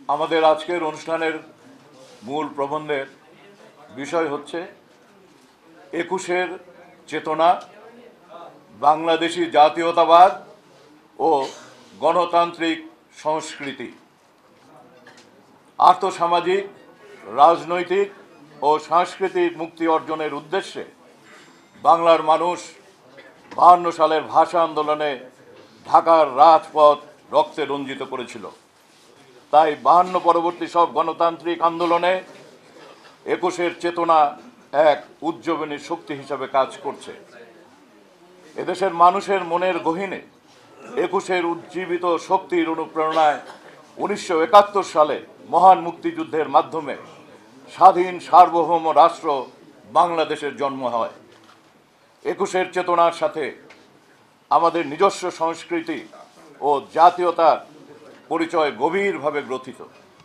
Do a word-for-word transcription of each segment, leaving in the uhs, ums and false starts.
আমাদের আজকের অনুষ্ঠানের মূল প্রবন্ধের বিষয় হচ্ছে একুশের চেতনা, বাংলাদেশি জাতীয়তাবাদ ও গণতান্ত্রিক সংস্কৃতি। আর্থসামাজিক, রাজনৈতিক ও সাংস্কৃতিক মুক্তি অর্জনের উদ্দেশ্যে বাংলার মানুষ বাহান্ন সালের ভাষা আন্দোলনে ঢাকার রাজপথ রক্তে রঞ্জিত করেছিল। তাই বাহান্ন পরবর্তী সব গণতান্ত্রিক আন্দোলনে একুশের চেতনা এক উজ্জীবনী শক্তি হিসাবে কাজ করছে। এদেশের মানুষের মনের গহীনে একুশের উজ্জীবিত শক্তির অনুপ্রেরণায় উনিশশো একাত্তর সালে মহান মুক্তিযুদ্ধের মাধ্যমে স্বাধীন সার্বভৌম রাষ্ট্র বাংলাদেশের জন্ম হয়। একুশের চেতনার সাথে আমাদের নিজস্ব সংস্কৃতি ও জাতীয়তার পরিচয় গভীরভাবে গ্রথিত।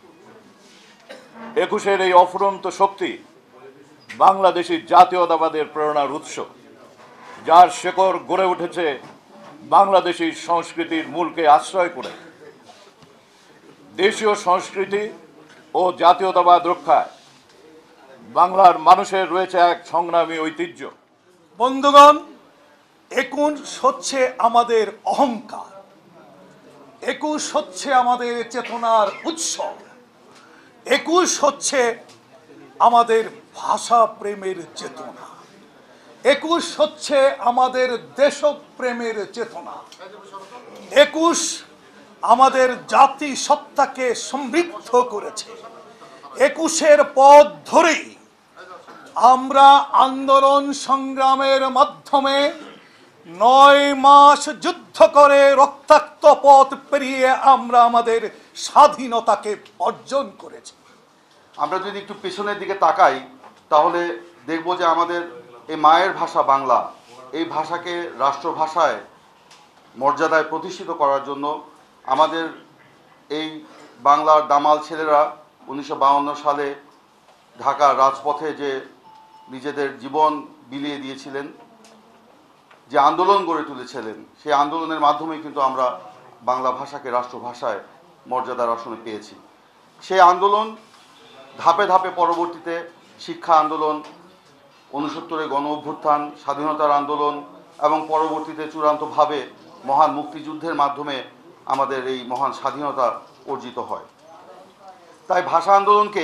একুশের এই অফুরন্ত শক্তি বাংলাদেশি জাতীয়তাবাদের প্রেরণার উৎস, যার শেকড় গড়ে উঠেছে বাংলাদেশি সংস্কৃতির মূলকে আশ্রয় করে। দেশীয় সংস্কৃতি ও জাতীয়তাবাদ রক্ষায় বাংলার মানুষের রয়েছে এক সংগ্রামী ঐতিহ্য। বন্ধুগণ, একুশ হচ্ছে আমাদের অহংকার, একুশ হচ্ছে আমাদের চেতনার উৎসব, একুশ হচ্ছে আমাদের ভাষা প্রেমের চেতনা, একুশ হচ্ছে আমাদের দেশপ্রেমের চেতনা, একুশ আমাদের জাতি সত্তাকে সমৃদ্ধ করেছে। একুশের পথ ধরেই আমরা আন্দোলন সংগ্রামের মাধ্যমে নয় মাস যুদ্ধ করে রক্তাক্ত পথ পেরিয়ে আমরা আমাদের স্বাধীনতাকে অর্জন করেছি। আমরা যদি একটু পেছনের দিকে তাকাই তাহলে দেখব যে আমাদের এই মায়ের ভাষা বাংলা, এই ভাষাকে রাষ্ট্রভাষায় মর্যাদায় প্রতিষ্ঠিত করার জন্য আমাদের এই বাংলার দামাল ছেলেরা উনিশশো বাউন্ন সালে ঢাকার রাজপথে যে নিজেদের জীবন বিলিয়ে দিয়েছিলেন, যে আন্দোলন গড়ে তুলেছিলেন, সেই আন্দোলনের মাধ্যমেই কিন্তু আমরা বাংলা ভাষাকে রাষ্ট্রভাষায় মর্যাদার আসনে পেয়েছি। সেই আন্দোলন ধাপে ধাপে পরবর্তীতে শিক্ষা আন্দোলন, ঊনসত্তরে গণ অভ্যুত্থান, স্বাধীনতার আন্দোলন এবং পরবর্তীতে চূড়ান্তভাবে মহান মুক্তিযুদ্ধের মাধ্যমে আমাদের এই মহান স্বাধীনতা অর্জিত হয়। তাই ভাষা আন্দোলনকে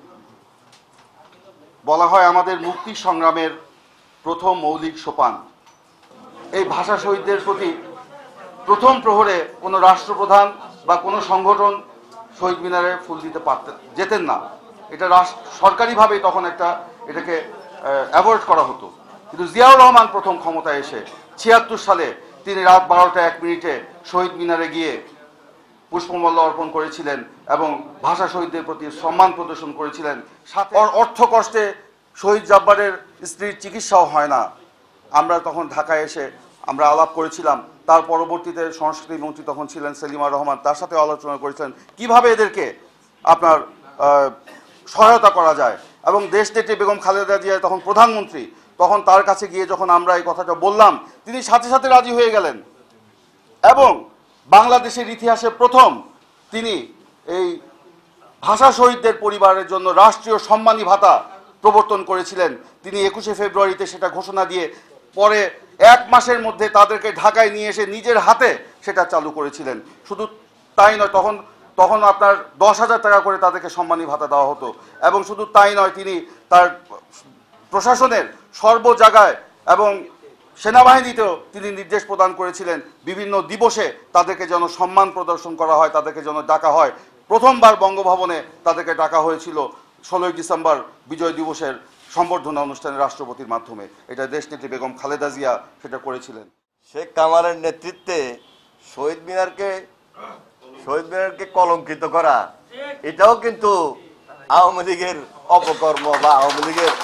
বলা হয় আমাদের মুক্তি সংগ্রামের প্রথম মৌলিক সোপান। এই ভাষা শহীদদের প্রতি প্রথম প্রহরে কোনো রাষ্ট্রপ্রধান বা কোনো সংগঠন শহীদ মিনারে ফুল দিতে পারতেন যেতেন না। এটা সরকারিভাবেই তখন একটা এটাকে অ্যাভয়েড করা হতো। কিন্তু জিয়াউর রহমান প্রথম ক্ষমতায় এসে ছিয়াত্তর সালে তিনি রাত বারোটা এক মিনিটে শহীদ মিনারে গিয়ে পুষ্পমাল্য অর্পণ করেছিলেন এবং ভাষা শহীদদের প্রতি সম্মান প্রদর্শন করেছিলেন। সাথে অর্থ কষ্টে শহীদ জাব্বারের স্ত্রীর চিকিৎসাও হয় না। আমরা তখন ঢাকায় এসে আমরা আলাপ করেছিলাম, তার পরবর্তীতে সংস্কৃতি মন্ত্রী তখন ছিলেন সেলিমা রহমান, তার সাথে আলোচনা করেছিলেন কিভাবে এদেরকে আপনার সহায়তা করা যায়। এবং দেশনেত্রী বেগম খালেদা জিয়া তখন প্রধানমন্ত্রী, তখন তার কাছে গিয়ে যখন আমরা এই কথাটা বললাম তিনি সাথে সাথে রাজি হয়ে গেলেন এবং বাংলাদেশের ইতিহাসে প্রথম তিনি এই ভাষা শহীদদের পরিবারের জন্য রাষ্ট্রীয় সম্মানী ভাতা প্রবর্তন করেছিলেন। তিনি একুশে ফেব্রুয়ারিতে সেটা ঘোষণা দিয়ে পরে এক মাসের মধ্যে তাদেরকে ঢাকায় নিয়ে এসে নিজের হাতে সেটা চালু করেছিলেন। শুধু তাই নয়, তখন তখন আপনার দশ হাজার টাকা করে তাদেরকে সম্মানী ভাতা দেওয়া হতো। এবং শুধু তাই নয়, তিনি তার প্রশাসনের সর্ব জায়গায় এবং সেনাবাহিনীতেও তিনি নির্দেশ প্রদান করেছিলেন বিভিন্ন দিবসে তাদেরকে যেন সম্মান প্রদর্শন করা হয়, তাদেরকে যেন ডাকা হয়। প্রথমবার বঙ্গভবনে তাদেরকে ডাকা হয়েছিল ষোলোই ডিসেম্বর বিজয় দিবসের সম্বর্ধনা অনুষ্ঠানে রাষ্ট্রপতির মাধ্যমে। এটা দেশনেত্রী বেগম খালেদা জিয়া সেটা করেছিলেন। শেখ কামালের নেতৃত্বে শহীদ মিনারকে শহীদ মিনারকে কলঙ্কিত করা এটাও কিন্তু আওয়ামী লীগের অপকর্ম বা আওয়ামী লীগের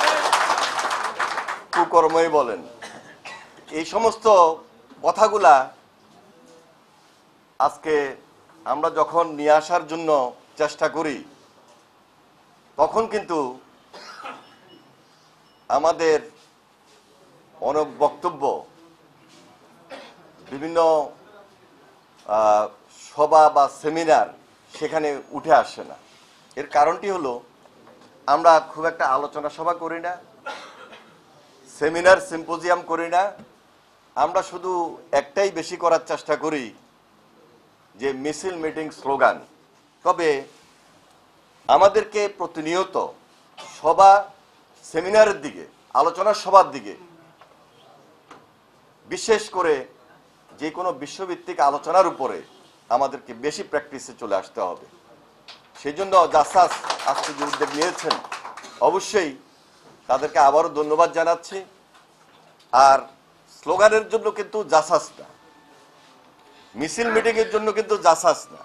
কুকর্মই বলেন। এই সমস্ত কথাগুলা আজকে আমরা যখন নিয়ে আসার জন্য চেষ্টা করি তখন কিন্তু আমাদের অনেক বক্তব্য বিভিন্ন সভা বা সেমিনার সেখানে উঠে আসে না। এর কারণটি হলো আমরা খুব একটা আলোচনা সভা করি না, সেমিনার সিম্পোজিয়াম করি না। আমরা শুধু একটাই বেশি করার চেষ্টা করি, যে মিছিল, মিটিং, স্লোগান। তবে আমাদেরকে প্রতিনিয়ত সভা, সেমিনারের দিকে, আলোচনার সভার দিকে, বিশেষ করে যে কোনো বিশ্বভিত্তিক আলোচনার উপরে আমাদেরকে বেশি প্র্যাকটিসে চলে আসতে হবে। সেই জন্য জাসাস আজকে যে উদ্যোগ নিয়েছেন, অবশ্যই তাদেরকে আবারও ধন্যবাদ জানাচ্ছি। আর স্লোগানের জন্য কিন্তু জাসাস না, মিছিল মিটিং এর জন্য কিন্তু জাসাস না,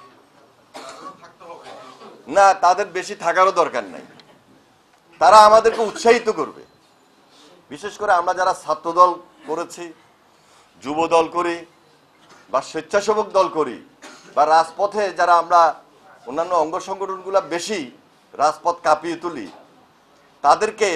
না তাদের বেশি থাকারও দরকার নাই। তারা আমাদেরকে উৎসাহিত করবে। বিশেষ করে আমরা যারা ছাত্রদল করেছি, যুব দল করি, বা স্বেচ্ছাসেবক দল করি, বা রাজপথে যারা আমরা অন্যান্য অঙ্গ সংগঠনগুলো বেশি রাজপথ কাঁপিয়ে তুলি, তাদেরকে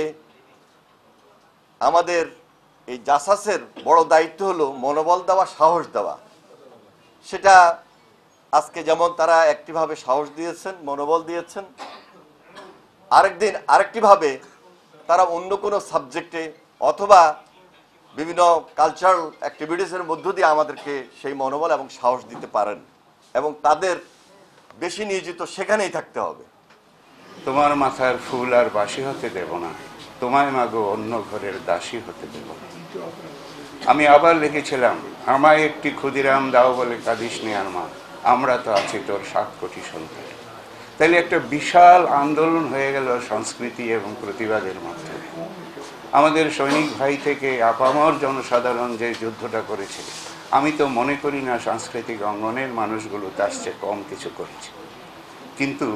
আমাদের এই জাসাসের বড় দায়িত্ব হলো মনোবল দেওয়া, সাহস দেওয়া। সেটা আজকে যেমন তারা একটিভাবে সাহস দিয়েছেন, মনোবল দিয়েছেন, আরেকদিন আরেকটিভাবে তারা অন্য কোনো সাবজেক্টে অথবা বিভিন্ন কালচারাল অ্যাক্টিভিটিসের মধ্য দিয়ে আমাদেরকে সেই মনোবল এবং সাহস দিতে পারেন, এবং তাদের বেশি নিয়োজিত সেখানেই থাকতে হবে। তোমার মাথার ফুল আর বাসি হতে দেব না, তোমায় মাগো অন্য ঘরের দাসী হতে দেব না। আমি আবার লিখেছিলাম, আমায় একটি ক্ষুদিরাম দাও বলে কাঁদিস নে আর মা, আমরা তো আছি তোর সাত কোটি সন্তান। তাইলে একটা বিশাল আন্দোলন হয়ে গেল সংস্কৃতি এবং প্রতিবাদের মাধ্যমে। আমাদের সৈনিক ভাই থেকে আপামর জনসাধারণ যে যুদ্ধটা করেছে, আমি তো মনে করি না সাংস্কৃতিক অঙ্গনের মানুষগুলো তার চেয়ে কম কিছু করেছে। কিন্তু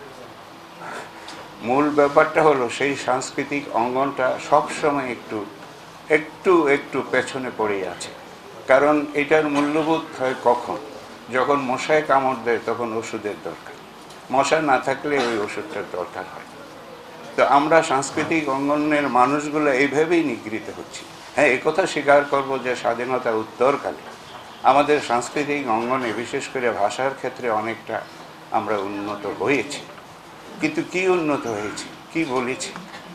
মূল ব্যাপারটা হলো সেই সাংস্কৃতিক অঙ্গনটা সবসময় একটু একটু একটু পেছনে পড়ে আছে। কারণ এটার মূল্যবোধ হয় কখন, যখন মশায় কামড় দেয় তখন ওষুধের দরকার, মশা না থাকলে ওই ওষুধটার দরকার হয়। তো আমরা সাংস্কৃতিক অঙ্গনের মানুষগুলো এইভাবেই নিগৃহীত হচ্ছি। হ্যাঁ, একথা স্বীকার করব যে স্বাধীনতা উত্তরকালে আমাদের সাংস্কৃতিক অঙ্গনে, বিশেষ করে ভাষার ক্ষেত্রে অনেকটা আমরা উন্নত হয়েছি। কিন্তু কি উন্নত হয়েছে, কি বলেছি?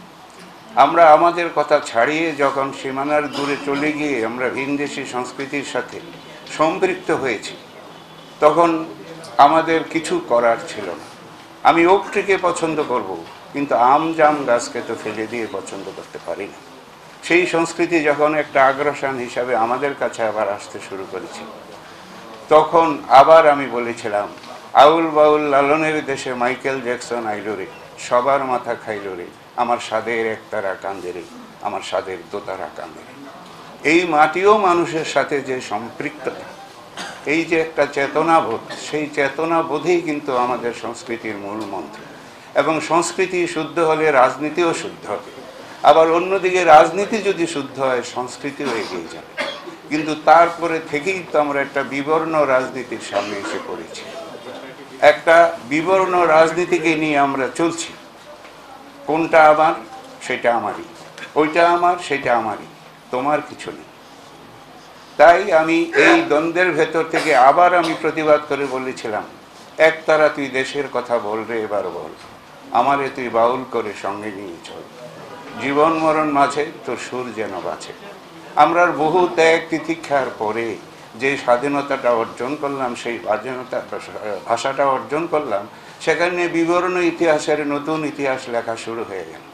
আমরা আমাদের কথা ছাড়িয়ে যখন সীমানার দূরে চলে গিয়ে আমরা ভিনদেশি সংস্কৃতির সাথে সম্পৃক্ত হয়েছি, তখন আমাদের কিছু করার ছিল না। আমি ওকটিকে পছন্দ করব, কিন্তু আম জাম গাছকে তো ফেলে দিয়ে পছন্দ করতে পারি না। সেই সংস্কৃতি যখন একটা আগ্রাসন হিসাবে আমাদের কাছে আবার আসতে শুরু করেছে, তখন আবার আমি বলেছিলাম, আউল বাউল লালনের দেশে মাইকেল জ্যাকসন আইলো রে, সবার মাথা খাইল রে, আমার স্বাদের একতারা কান্দে রে, আমার স্বাদের দোতারা কান্দে রে। এই মাটিও মানুষের সাথে যে সম্পৃক্ততা, এই যে একটা চেতনাবোধ, সেই চেতনাবোধেই কিন্তু আমাদের সংস্কৃতির মূল মন্ত্র। এবং সংস্কৃতি শুদ্ধ হলে রাজনীতিও শুদ্ধ হবে। আবার অন্যদিকে রাজনীতি যদি শুদ্ধ হয়, সংস্কৃতিও এগিয়ে যাবে। কিন্তু তারপরে থেকেই তো আমরা একটা বিবর্ণ রাজনীতির সামনে এসে পড়েছি। একটা বিবর্ণ রাজনীতিকে নিয়ে আমরা চলছি। কোনটা আমার, সেটা আমারই, ওইটা আমার, সেটা আমারই, তোমার কিছু নেই। তাই আমি এই দ্বন্দ্বের ভেতর থেকে আবার আমি প্রতিবাদ করে বলেছিলাম, একতারা তুই দেশের কথা বল রে, এবার বল, আমারে তুই বাউল করে সঙ্গে নিয়ে চল, জীবন মরণ মাঝে তোর সুর যেন বাঁচে। আমরা বহু ত্যাগ তিতিক্ষার পরে যে স্বাধীনতাটা অর্জন করলাম, সেই স্বাধীনতা ভাষাটা অর্জন করলাম, সেখানে বিবরণ ইতিহাসের নতুন ইতিহাস লেখা শুরু হয়ে গেল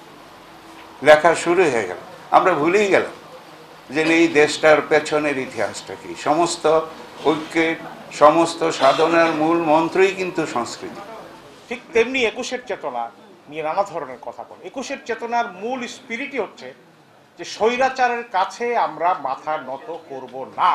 লেখা শুরু হয়ে গেল আমরা ভুলেই গেলাম যে এই দেশটার পেছনের ইতিহাসটা কি। সমস্ত ঐক্যের, সমস্ত সাধনার মূল মন্ত্রই কিন্তু সংস্কৃতি। ঠিক তেমনি একুশের চেতনা নিয়ে নানা ধরনের কথা বলে। একুশের চেতনার মূল স্পিরিটই হচ্ছে যে স্বৈরাচারের কাছে আমরা মাথা নত করব না,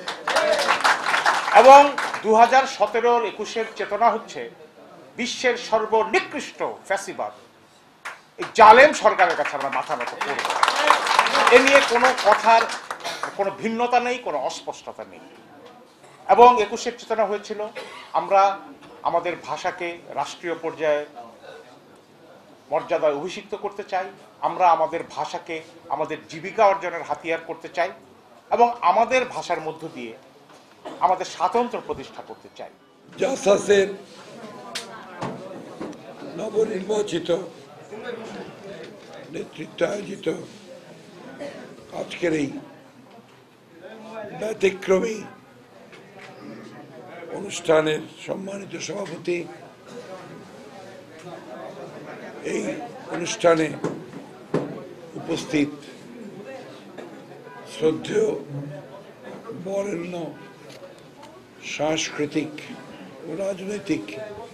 এবং দু হাজার সতেরোর একুশের চেতনা হচ্ছে বিশ্বের সর্বনিকৃষ্ট ফ্যাসিবাদ, এই জালেম সরকারের কাছে আমরা মাথা নত করব। এ নিয়ে কোনো কথার কোনো ভিন্নতা নেই, কোনো অস্পষ্টতা নেই। এবং একুশের চেতনা হয়েছিল আমরা আমাদের ভাষাকে রাষ্ট্রীয় পর্যায়ে মর্যাদায় অভিষিক্ত করতে চাই, আমরা আমাদের ভাষাকে আমাদের জীবিকা অর্জনের হাতিয়ার করতে চাই, এবং আমাদের ভাষার মধ্য দিয়ে আমাদের স্বাতন্ত্র্য প্রতিষ্ঠা করতে চাই। জাসাসের নবনির্বাচিত নেতৃত্ব আয়োজিত আজকের এই ব্যতিক্রমী অনুষ্ঠানের সম্মানিত সভাপতি, এই অনুষ্ঠানে উপস্থিত শ্রদ্ধেয় বরেণ্য সাংস্কৃতিক ও রাজনৈতিক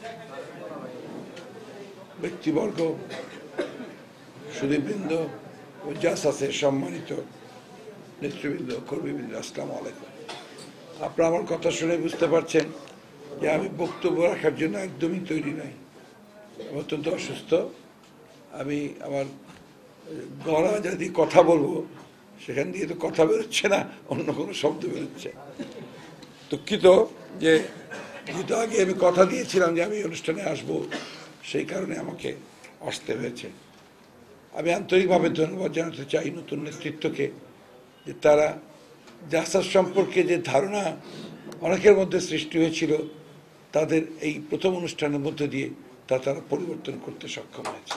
ব্যক্তিবর্গ, সুধীবৃন্দ ও জাসাসের সম্মানিত নেতৃবৃন্দ, কর্মীবৃন্দ, আসসালামু আলাইকুম। আপনারা আমার কথা শুনে বুঝতে পারছেন যে আমি বক্তব্য রাখার জন্য একদমই তৈরি নই। আমি অত্যন্ত অসুস্থ। আমি আমার গলা যদি কথা বলবো সেখান দিয়ে তো কথা বেরোচ্ছে না, অন্য কোনো শব্দ বেরোচ্ছে। দুঃখিত যে যেহেতু আগে আমি কথা দিয়েছিলাম যে আমি অনুষ্ঠানে আসব, সেই কারণে আমাকে আসতে হয়েছে। আমি আন্তরিকভাবে ধন্যবাদ জানাতে চাই নতুন নেতৃত্বকে, যে তারা জাসাস সম্পর্কে যে ধারণা অনেকের মধ্যে সৃষ্টি হয়েছিল, তাদের এই প্রথম অনুষ্ঠানের মধ্যে দিয়ে তা তারা পরিবর্তন করতে সক্ষম হয়েছে।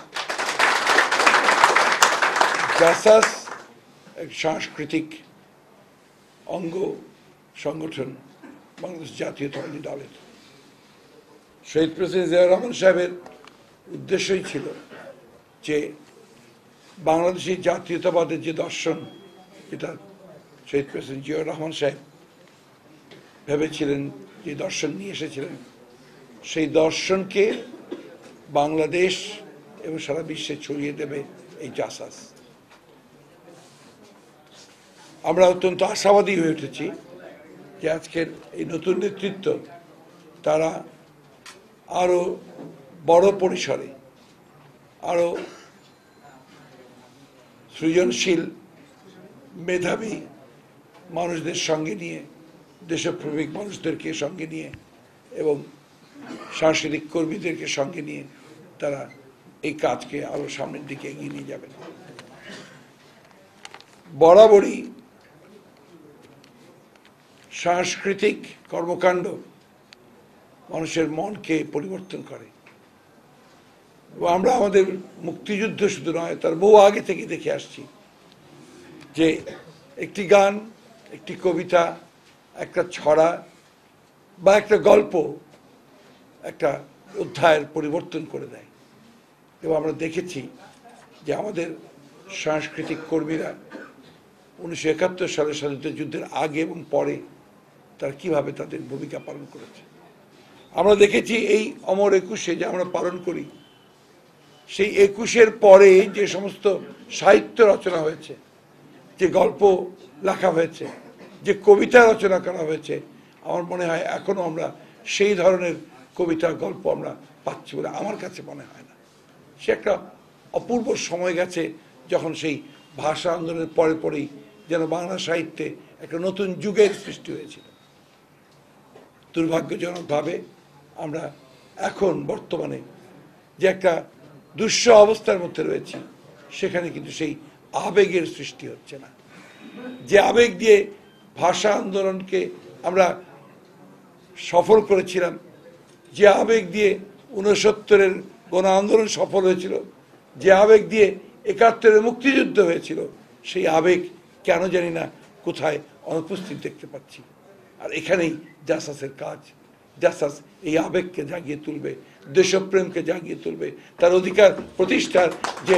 জাসাস এক সাংস্কৃতিক অঙ্গ সংগঠন বাংলাদেশ জাতীয়তাবাদী দলের। শহীদ প্রেসিডেন্ট জিয়াউর রহমান সাহেবের উদ্দেশ্যই ছিল যে বাংলাদেশি জাতীয়তাবাদের যে দর্শন, যেটা শহীদ প্রেসিডেন্ট জিয়াউর রহমান সাহেব ভেবেছিলেন, যে দর্শন নিয়ে এসেছিলেন, সেই দর্শনকে বাংলাদেশ এবং সারা বিশ্বে ছড়িয়ে দেবে এই জাসাস। আমরা অত্যন্ত আশাবাদী হয়ে উঠেছি যে আজকের এই নতুন নেতৃত্ব তারা আরো বড় পরিসরে, আরো সৃজনশীল, মেধাবী মানুষদের সঙ্গে নিয়ে, দেশপ্রেমিক মানুষদেরকে সঙ্গে নিয়ে এবং সাংস্কৃতিক কর্মীদেরকে সঙ্গে নিয়ে তারা এই কাজকে আরো সামনের দিকে এগিয়ে নিয়ে যাবেন। বরাবরই সাংস্কৃতিক কর্মকাণ্ড মানুষের মনকে পরিবর্তন করে। আমরা আমাদের মুক্তিযুদ্ধ শুধু নয়, তার বহু আগে থেকে দেখে আসছি যে একটি গান, একটি কবিতা, একটা ছড়া বা একটা গল্প একটা অধ্যায়ের পরিবর্তন করে দেয়। এবং আমরা দেখেছি যে আমাদের সাংস্কৃতিক কর্মীরা উনিশশো একাত্তর সালের স্বাধীনতা যুদ্ধের আগে এবং পরে তারা কিভাবে তাদের ভূমিকা পালন করেছে। আমরা দেখেছি এই অমর একুশে যে আমরা পালন করি, সেই একুশের পরে যে সমস্ত সাহিত্য রচনা হয়েছে, যে গল্প লেখা হয়েছে, যে কবিতা রচনা করা হয়েছে, আমার মনে হয় এখনো আমরা সেই ধরনের কবিতা, গল্প আমরা পাচ্ছি বলে আমার কাছে মনে হয় না। সে একটা অপূর্ব সময় গেছে যখন সেই ভাষা আন্দোলনের পরে পরেই যেন বাংলা সাহিত্যে একটা নতুন যুগের সৃষ্টি হয়েছিল। দুর্ভাগ্যজনকভাবে আমরা এখন বর্তমানে যে একটা দুঃস্ব অবস্থার মধ্যে রয়েছি, সেখানে কিন্তু সেই আবেগের সৃষ্টি হচ্ছে না। যে আবেগ দিয়ে ভাষা আন্দোলনকে আমরা সফল করেছিলাম, যে আবেগ দিয়ে ঊনসত্তরের গণ আন্দোলন সফল হয়েছিল, যে আবেগ দিয়ে একাত্তরের মুক্তিযুদ্ধ হয়েছিল, সেই আবেগ কেন জানি না কোথায় অনুপস্থিত দেখতে পাচ্ছি। আর এখানেই জাসাসের কাজ। জাসাস এই আবেগকে জাগিয়ে তুলবে, দেশপ্রেমকে জাগিয়ে তুলবে, তার অধিকার প্রতিষ্ঠার যে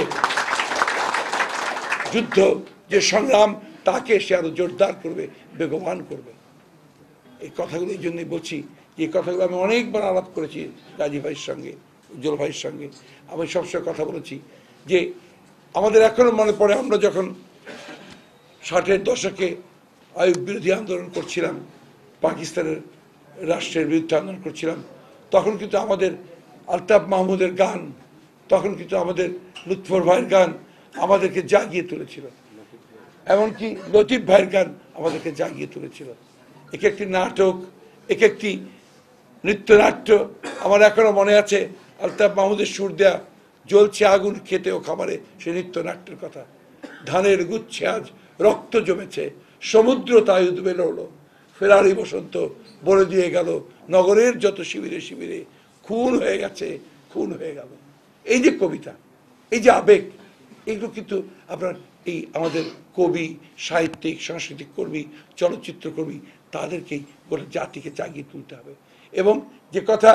যুদ্ধ, যে সংগ্রাম, তাকে সে আরো জোরদার করবে, বেগবান করবে। এই কথাগুলো এই জন্যই বলছি, যে এই কথাগুলো আমি অনেকবার আলাপ করেছি গাজী ভাইয়ের সঙ্গে, উজ্জ্বল ভাইয়ের সঙ্গে। আমি সবসময় কথা বলেছি যে আমাদের এখনো মনে পড়ে, আমরা যখন ষাটের দশকে আইয়ুব বিরোধী আন্দোলন করছিলাম, পাকিস্তানের রাষ্ট্রের বিরুদ্ধে আন্দোলন করছিলাম, তখন কিন্তু আমাদের আলতাফ মাহমুদের গান, তখন কিন্তু আমাদের লুৎফর ভাইয়ের গান আমাদেরকে জাগিয়ে তুলেছিল, এমনকি লতিফ ভাইয়ের গান আমাদেরকে জাগিয়ে তুলেছিল। এক একটি নাটক, এক একটি নৃত্যনাট্য আমার এখনো মনে আছে। আলতাফ মাহমুদের সুর দেয়া জ্বলছে আগুন খেতেও খাবারে, সে নৃত্যনাট্যের কথা। ধানের গুচ্ছে আজ রক্ত জমেছে, সমুদ্র তাই উদ্বে লড়ল, ফেরারি বসন্ত বলে দিয়ে গেল, নগরের যত শিবিরে শিবিরে খুন হয়ে গেছে, খুন হয়ে গেল। এই যে কবিতা, এই যে আবেগ, এগুলো কিন্তু আপনার এই আমাদের কবি, সাহিত্যিক, সাংস্কৃতিক কর্মী, চলচ্চিত্র কর্মী, তাদেরকেই গোটা জাতিকে জাগিয়ে তুলতে হবে। এবং যে কথা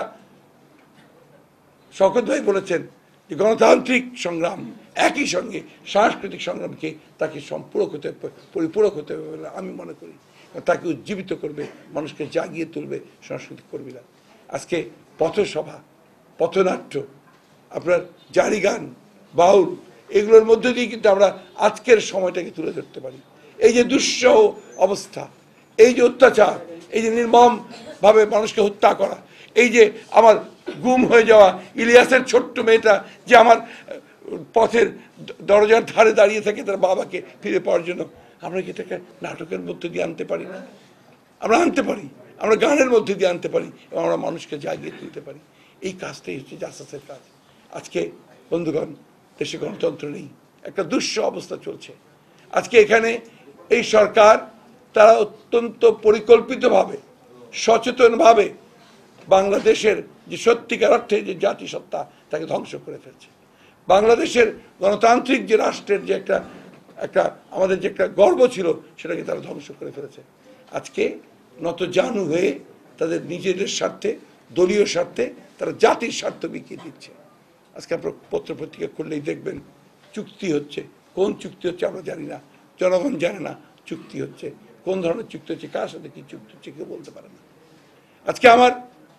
শওকত ভাই বলেছেন যে গণতান্ত্রিক সংগ্রাম একই সঙ্গে সাংস্কৃতিক সংগ্রামকে তাকে সম্পূরক হতে পরিপূরক হতে হবে বলে আমি মনে করি। তাকে উজ্জীবিত করবে, মানুষকে জাগিয়ে তুলবে সাংস্কৃতিক কর্মীরা। আজকে পথসভা, পথনাট্য, আপনার জারি গান, বাউল, এগুলোর মধ্যে দিয়ে কিন্তু আমরা আজকের সময়টাকে তুলে ধরতে পারি। এই যে দুঃসহ অবস্থা, এই যে অত্যাচার, এই যে নির্মমভাবে মানুষকে হত্যা করা, এই যে আমার গুম হয়ে যাওয়া ইলিয়াসের ছোট্ট মেয়েটা যে আমার পথের দরজার ধারে দাঁড়িয়ে থাকে তার বাবাকে ফিরে পাওয়ার জন্য, আমরা কি এটাকে নাটকের মধ্যে দিয়ে আনতে পারি না? আমরা আনতে পারি, আমরা গানের মধ্যে দিয়ে আনতে পারি এবং আমরা মানুষকে জাগিয়ে তুলতে পারি। এই কাজটাই হচ্ছে জাসাসের কাজ। আজকে বন্ধুগণ, দেশে গণতন্ত্র নেই, একটা দুঃসহ অবস্থা চলছে। আজকে এখানে এই সরকার তারা অত্যন্ত পরিকল্পিতভাবে, সচেতনভাবে বাংলাদেশের যে সত্যিকার অর্থে যে জাতিসত্তা তাকে ধ্বংস করে ফেলছে। বাংলাদেশের গণতান্ত্রিক যে রাষ্ট্রের যে একটা একটা আমাদের যে একটা গর্ব ছিল সেটাকে তারা ধ্বংস করে ফেলেছে। আজকে নতজানু হয়ে তাদের নিজেদের স্বার্থে, দলীয় স্বার্থে, তারা জাতির স্বার্থ বিকিয়ে দিচ্ছে। আজকে আপনার পত্র পত্রিকা খুললেই দেখবেন চুক্তি হচ্ছে। কোন চুক্তি হচ্ছে আমরা জানি না, জনগণ জানে না চুক্তি হচ্ছে। কোন ধরনের চুক্তি হচ্ছে, কার সাথে কি চুক্তি হচ্ছে কেউ বলতে পারে না। আজকে আমার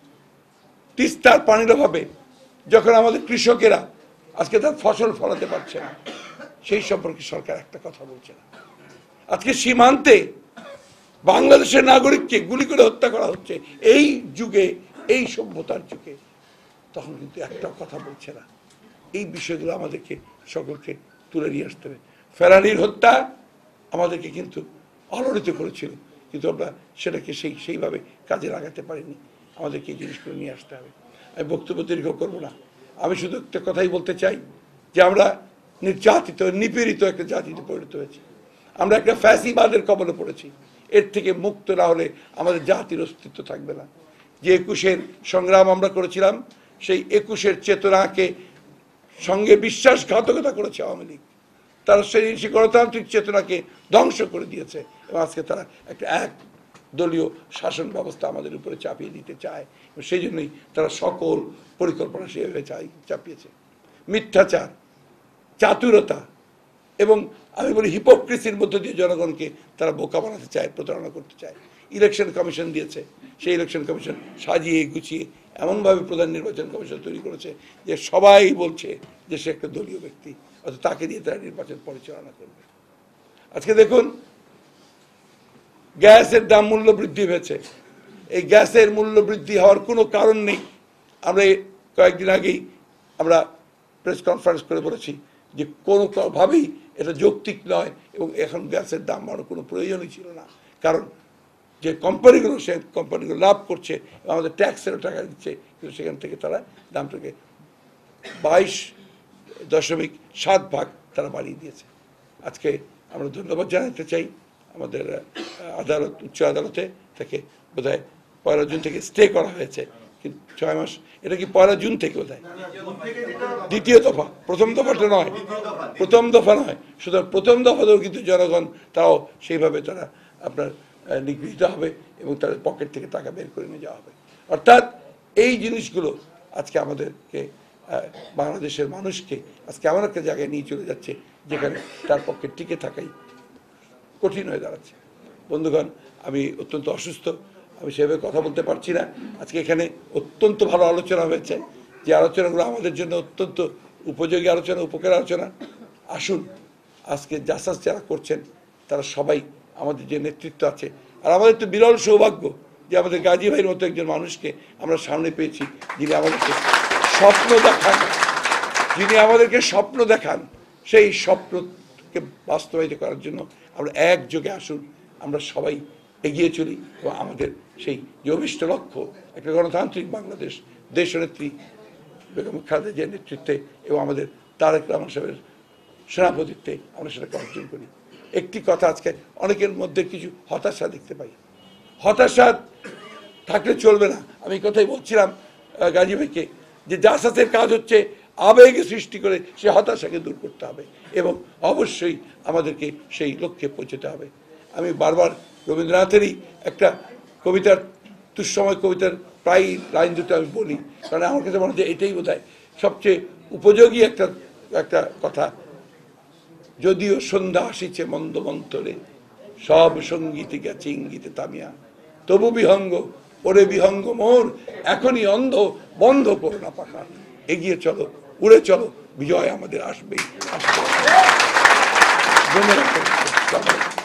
তিস্তার পানির অভাবে যখন আমাদের কৃষকেরা আজকে তার ফসল ফলাতে পারছে না, সেই সম্পর্কে সরকার একটা কথা বলছে না। আজকে সীমান্তে বাংলাদেশের নাগরিককে গুলি করে হত্যা করা হচ্ছে এই যুগে, এই সভ্যতার যুগে, তখন কিন্তু একটা কথা বলছে না। এই বিষয়গুলো আমাদেরকে সকলকে তুলে নিয়ে আসতে হবে। ফেরানির হত্যা আমাদেরকে কিন্তু আলোড়িত করেছিল, কিন্তু আমরা সেটাকে সেই সেইভাবে কাজে লাগাতে পারিনি। আমাদেরকে এই জিনিসগুলো নিয়ে আসতে হবে। আমি বক্তব্য দীর্ঘ করবো না, আমি শুধু একটা কথাই বলতে চাই যে আমরা নির্যাতিত, নিপীড়িত একটা জাতিতে পরিণত হয়েছি। আমরা একটা ফ্যাসিবাদের কবলে পড়েছি। এর থেকে মুক্ত না হলে আমাদের জাতির অস্তিত্ব থাকবে না। যে একুশের সংগ্রাম আমরা করেছিলাম, সেই একুশের চেতনাকে সঙ্গে বিশ্বাসঘাতকতা করেছে আওয়ামী লীগ। তারা সেই গণতান্ত্রিক চেতনাকে ধ্বংস করে দিয়েছে এবং আজকে তারা একটা এক দলীয় শাসন ব্যবস্থা আমাদের উপরে চাপিয়ে দিতে চায়। সেই জন্যই তারা সকল পরিকল্পনা সেভাবে চাই চাপিয়েছে। মিথ্যাচার, চাতুরতা এবং আমি বলি হিপোক্রেসির মধ্য দিয়ে জনগণকে তারা বোকা বানাতে চায়, প্রতারণা করতে চায়। ইলেকশন কমিশন দিয়েছে, সেই ইলেকশন কমিশন সাজিয়ে গুছিয়ে এমনভাবে প্রধান নির্বাচন কমিশন তৈরি করেছে যে সবাই বলছে যে সে একটা দলীয় ব্যক্তি, অর্থাৎ তাকে দিয়ে তারা নির্বাচন পরিচালনা করবে। আজকে দেখুন গ্যাসের দাম মূল্য বৃদ্ধি হয়েছে। এই গ্যাসের মূল্য বৃদ্ধি হওয়ার কোনো কারণ নেই। আমরা কয়েকদিন আগেই আমরা প্রেস কনফারেন্স করে বলেছি যে কোনোভাবেই এটা যৌক্তিক নয় এবং এখন গ্যাসের দাম বাড়ানোর কোনো প্রয়োজনই ছিল না। কারণ যে কোম্পানিগুলো, সে কোম্পানিগুলো লাভ করছে এবং আমাদের ট্যাক্সেরও টাকা দিচ্ছে, কিন্তু সেখান থেকে তারা দামটাকে বাইশ দশমিক সাত ভাগ তারা বাড়িয়ে দিয়েছে। আজকে আমরা ধন্যবাদ জানাতে চাই আমাদের আদালত, উচ্চ আদালতে থেকে বোধহয় পয়লা জুন থেকে স্টে করা হয়েছে, কিন্তু ছয় মাস, এটা কি পয়লা জুন থেকে বোধহয় দ্বিতীয় দফা, প্রথম দফাটা নয়, প্রথম দফা নয়, সুতরাং প্রথম দফাতেও কিন্তু জনগণ তাও সেইভাবে তারা আপনার নিগৃহীত হবে এবং তাদের পকেট থেকে টাকা বের করে নিয়ে যাওয়া হবে। অর্থাৎ এই জিনিসগুলো আজকে আমাদেরকে, বাংলাদেশের মানুষকে আজকে এমন একটা জায়গায় নিয়ে চলে যাচ্ছে যেখানে তার পক্ষে টিকে থাকাই কঠিন হয়ে দাঁড়াচ্ছে। বন্ধুগণ, আমি অত্যন্ত অসুস্থ, আমি সেভাবে কথা বলতে পারছি না। আজকে এখানে অত্যন্ত ভালো আলোচনা হয়েছে, যে আলোচনাগুলো আমাদের জন্য অত্যন্ত উপযোগী আলোচনা, উপকারী আলোচনা। আসুন, আজকে জাসাস যারা করছেন তারা সবাই আমাদের যে নেতৃত্ব আছে, আর আমাদের তো বিরল সৌভাগ্য যে আমাদের গাজী ভাইয়ের মতো একজন মানুষকে আমরা সামনে পেয়েছি, যিনি আমাদেরকে স্বপ্ন দেখান, যিনি আমাদেরকে স্বপ্ন দেখান। সেই স্বপ্নকে বাস্তবায়িত করার জন্য আমরা একযোগে আসুন, আমরা সবাই এগিয়ে চলি এবং আমাদের সেই যে অভিষ্ট লক্ষ্য, একটা গণতান্ত্রিক বাংলাদেশ, দেশনেত্রী বেগম খালেদা জিয়ার নেতৃত্বে এবং আমাদের তারেক রহমান সাহেবের সেনাপতিত্বে আমরা সেটাকে অর্জন করি। একটি কথা, আজকে অনেকের মধ্যে কিছু হতাশা দেখতে পাই। হতাশা থাকলে চলবে না। আমি এই কথাই বলছিলাম গাজী ভাইকে, যে জাসাসের কাজ হচ্ছে আবেগে সৃষ্টি করে সে হতাশাকে দূর করতে হবে এবং অবশ্যই আমাদেরকে সেই লক্ষ্যে পৌঁছতে হবে। আমি বারবার রবীন্দ্রনাথেরই একটা কবিতার দুঃসময় কবিতার প্রায় লাইন দুটো আমি বলি, কারণ আমার কাছে মনে হচ্ছে এটাই বোধহয় সবচেয়ে উপযোগী একটা একটা কথা। যদিও সন্ধ্যা আসিছে মন্দ মন্তরে, সব সঙ্গীতে গেছে ইঙ্গিতে থামিয়া, তবু বিহঙ্গ ওরে বিহঙ্গ মোর, এখনই অন্ধ বন্ধ করো না পাখা, এগিয়ে চলো উড়ে চলো, বিজয় আমাদের আসবেই আসবে। ধন্যবাদ।